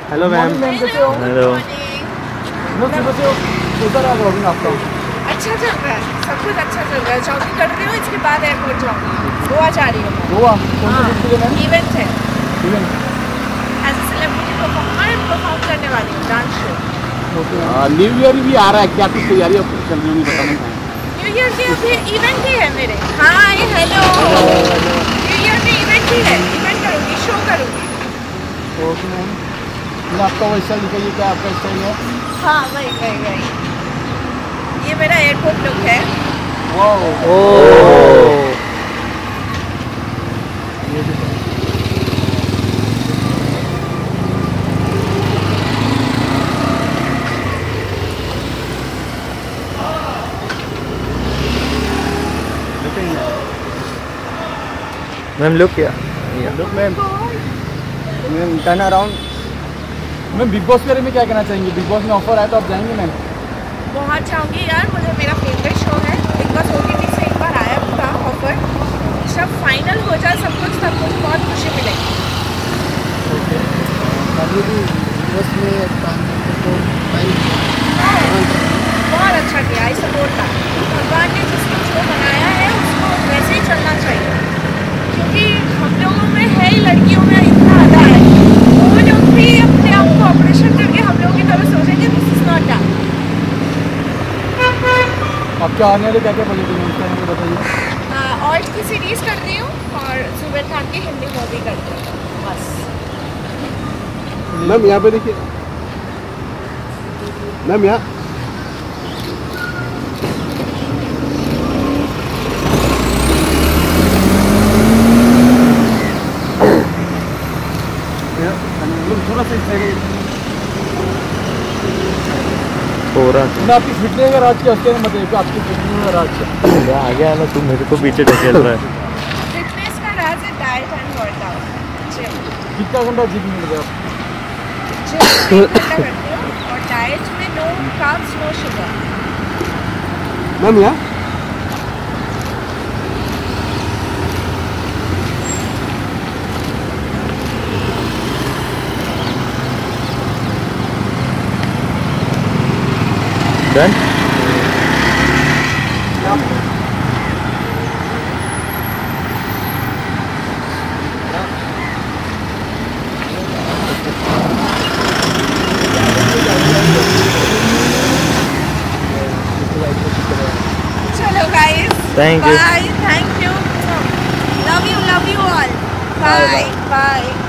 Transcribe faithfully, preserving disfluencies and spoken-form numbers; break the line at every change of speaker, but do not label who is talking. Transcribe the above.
Hello ma'am. Hello.
सुबह से उधर आ जॉगिंग आपका?
अच्छा चल रहा है, सब कुछ अच्छा चल रहा है। जॉगिंग कर रही हूँ, इसके बाद एयरपोर्ट जाऊँगी। गोवा जा रही हूँ।
गोवा? कौन सा ट्रिप है मैम?
इवेंट है।
Event?
As a celebrity performer perform करने वाली हूँ, डांस शो।
न्यू ईयर भी आ रहा है, क्या कुछ तैयारी चल रही है बताना है?
न्यू ईयर के अभी इवेंट ही है मेरे। Hi hello. न्यू ईयर में इवेंट ही है, इवेंट करूँगी, शो करूँगी।
Okay ma'am. मैं आपका वो स्टाइल दिखाइए, क्या आपका स्टाइल है?
हाँ वही वही वही। ये मेरा एयरपोर्ट लुक है।
वाओ।
ओह। मैम लुक क्या?
Look ma'am. Ma'am turn around. Ma'am Bigg Boss के बारे में क्या कहना चाहेंगे? बिग बॉस में ऑफर आया तो आप जाएंगे मैम?
बहुत चाहूँगी यार, मुझे मेरा फेवरेट शो है। बिग बॉस ओटीटी से एक बार आया था ऑफर। जब फाइनल हो जाए सब कुछ, तब मुझे बहुत खुशी मिलेगी।
अभी भी बिग बॉस में काम तो
बहुत अच्छा किया, आई सपोर्ट था। भगवान ने जिसको जो बनाया है उसको वैसे ही चलना चाहिए, क्योंकि हम लोगों में है ही, लड़कियों में इतना आधा है। वो लोग भी अपने आप को ऑपरेशन करके हम लोगों की तरह सोचेंगे दिस इज नॉट डन।
आपके आने वाले क्या क्या प्रोजेक्ट हैं उसके बारे में बताइए।
ऑल्ट की सीरीज़ कर रही हूँ और जुबेर खान की हिंदी मूवी करती हूँ, बस।
मैम यहाँ पे देखिए मैम, यहाँ
थोड़ा सा
पूरा
मैं आपकी फिटनेस का राज क्या उसके बारे में बताइए, आपकी फिटनेस का राज क्या?
आ गया ना, तू मेरे को पीछे ढकेल रहा है।
फिटनेस का राज है डाइट एंड वर्कआउट। जिम
कितना घंटा जिम में लगे आप?
जिम एक घंटा करती हूँ और डाइट में no carbs no sugar.
Ma'am यहाँ
डन।
चलो guys,
Thank you.
Bye, thank you, love you love you all, bye bye.